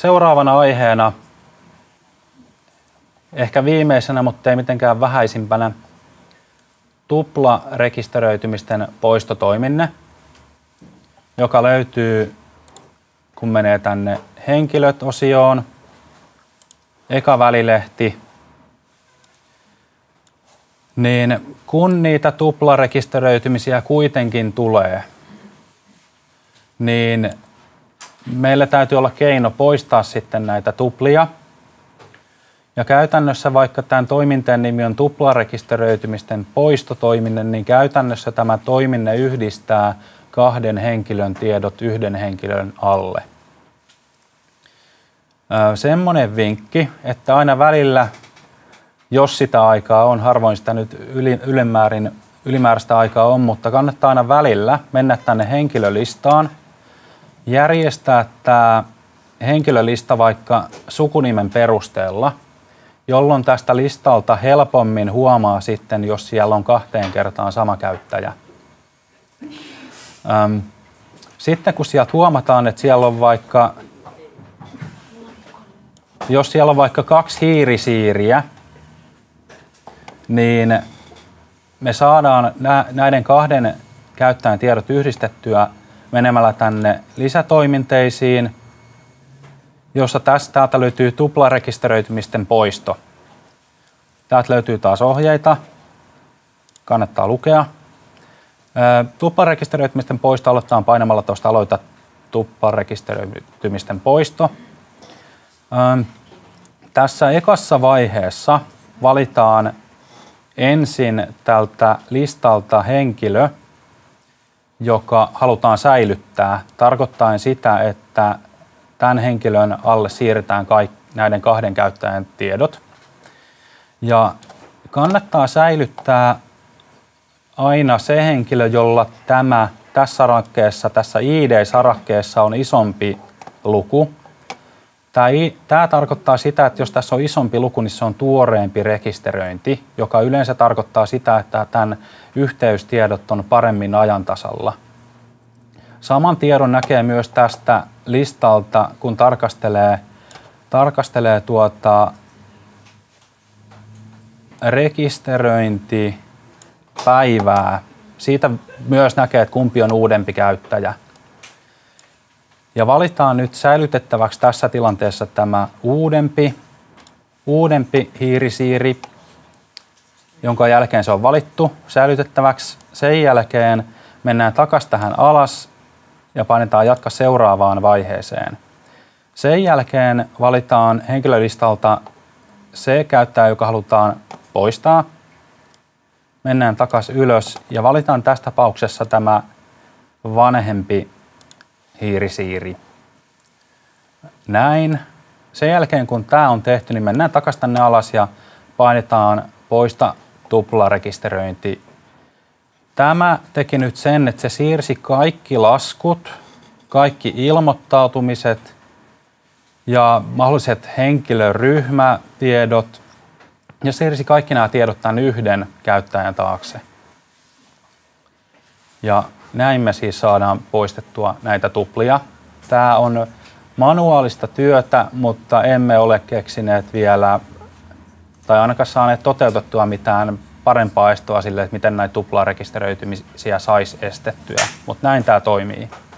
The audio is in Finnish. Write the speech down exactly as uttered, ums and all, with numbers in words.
seuraavana aiheena, ehkä viimeisenä, mutta ei mitenkään vähäisimpänä, tuplarekisteröitymisten poistotoiminne, joka löytyy, kun menee tänne henkilöt-osioon, eka välilehti, niin kun niitä tuplarekisteröitymisiä kuitenkin tulee, niin meillä täytyy olla keino poistaa sitten näitä tuplia. Ja käytännössä, vaikka tämän toiminteen nimi on tuplarekisteröitymisten poistotoiminne, niin käytännössä tämä toiminne yhdistää kahden henkilön tiedot yhden henkilön alle. Semmoinen vinkki, että aina välillä, jos sitä aikaa on, harvoin sitä nyt ylimäärin, ylimääräistä aikaa on, mutta kannattaa aina välillä mennä tänne henkilölistaan, järjestää tämä henkilölista vaikka sukunimen perusteella, jolloin tästä listalta helpommin huomaa sitten, jos siellä on kahteen kertaan sama käyttäjä. Sitten kun sieltä huomataan, että siellä on vaikka, jos siellä on vaikka kaksi hiirisiiriä, niin me saadaan näiden kahden käyttäjän tiedot yhdistettyä menemällä tänne lisätoiminteisiin, jossa tästä täältä löytyy tuplarekisteröitymisten poisto. Täältä löytyy taas ohjeita, kannattaa lukea. Tuplarekisteröitymisten poisto aloitetaan painamalla tuosta aloita tuplarekisteröitymisten poisto. Tässä ekassa vaiheessa valitaan ensin tältä listalta henkilö, joka halutaan säilyttää, tarkoittaen sitä, että tämän henkilön alle siirretään kaikki näiden kahden käyttäjän tiedot. Ja kannattaa säilyttää aina se henkilö, jolla tämä tässä sarakkeessa, tässä I D-sarakkeessa on isompi luku. Tämä, tämä tarkoittaa sitä, että jos tässä on isompi luku, niin se on tuoreempi rekisteröinti, joka yleensä tarkoittaa sitä, että tämän yhteystiedot on paremmin ajan tasalla. Saman tiedon näkee myös tästä listalta, kun tarkastelee, tarkastelee tuota rekisteröintipäivää. Siitä myös näkee, että kumpi on uudempi käyttäjä. Ja valitaan nyt säilytettäväksi tässä tilanteessa tämä uudempi, uudempi hiirisiiri, jonka jälkeen se on valittu säilytettäväksi. Sen jälkeen mennään takaisin tähän alas ja painetaan jatka seuraavaan vaiheeseen. Sen jälkeen valitaan henkilölistalta se käyttäjä, joka halutaan poistaa. Mennään takaisin ylös ja valitaan tässä tapauksessa tämä vanhempi hiirisiiri. Näin. Sen jälkeen kun tämä on tehty, niin mennään takaisin tänne alas ja painetaan poista tuplarekisteröinti. Tämä teki nyt sen, että se siirsi kaikki laskut, kaikki ilmoittautumiset ja mahdolliset henkilöryhmätiedot ja siirsi kaikki nämä tiedot tämän yhden käyttäjän taakse. Ja näin me siis saadaan poistettua näitä tuplia. Tämä on manuaalista työtä, mutta emme ole keksineet vielä tai ainakaan saaneet toteutettua mitään parempaa estoa sille, että miten näitä tuplarekisteröitymisiä saisi estettyä. Mutta näin tämä toimii.